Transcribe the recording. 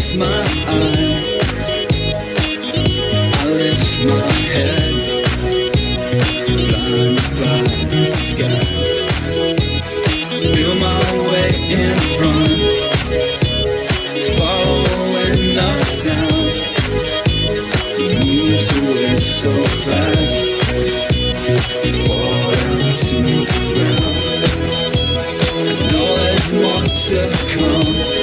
close my eye, I lift my head, blinded by the sky. Feel my way in front, following the sound. It moves away so fast, falling to the ground. I know there's more to come.